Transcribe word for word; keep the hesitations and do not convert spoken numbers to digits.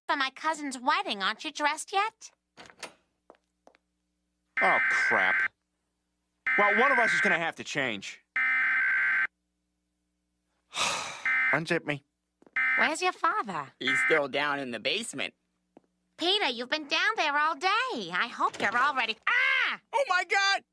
for my cousin's wedding. Aren't you dressed yet? Oh, crap. Well, one of us is gonna have to change. Unzip me. Where's your father? He's still down in the basement. Peter, you've been down there all day. I hope you're all ready. Ah! Oh, my God!